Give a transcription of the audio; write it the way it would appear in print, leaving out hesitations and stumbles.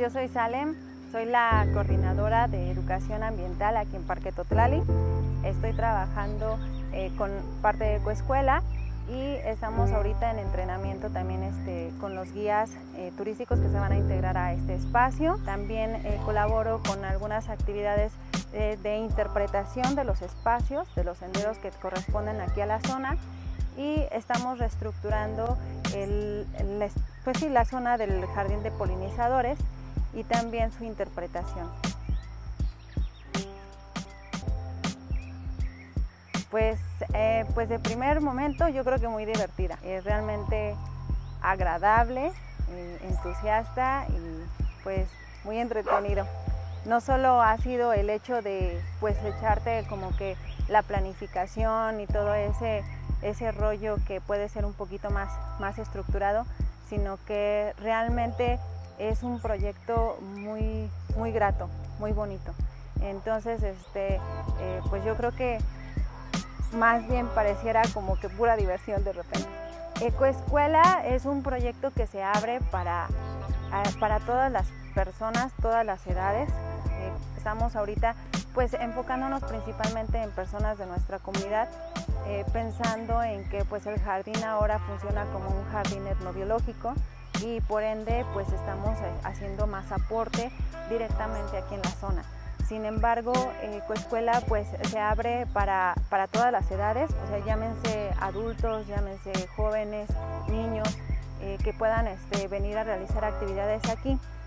yo soy Salem, soy la coordinadora de educación ambiental aquí en Parque Totlali. Estoy trabajando con parte de Ecoescuela y estamos ahorita en entrenamiento también con los guías turísticos que se van a integrar a este espacio. También colaboro con algunas actividades de interpretación de los espacios, de los senderos que corresponden aquí a la zona, y estamos reestructurando la zona del jardín de polinizadores y también su interpretación. Pues de primer momento yo creo que muy divertida, es realmente agradable, entusiasta y pues muy entretenido. No solo ha sido el hecho de echarte como que la planificación y todo ese rollo que puede ser un poquito más estructurado, sino que realmente es un proyecto muy grato, muy bonito. Entonces, pues yo creo que más bien pareciera como que pura diversión de repente. Ecoescuela es un proyecto que se abre para todas las personas, todas las edades. Estamos ahorita pues enfocándonos principalmente en personas de nuestra comunidad, pensando en que pues el jardín ahora funciona como un jardín etnobiológico y por ende pues estamos haciendo más aporte directamente aquí en la zona. Sin embargo, Ecoescuela pues se abre para todas las edades, o sea, llámense adultos, llámense jóvenes, niños, que puedan venir a realizar actividades aquí.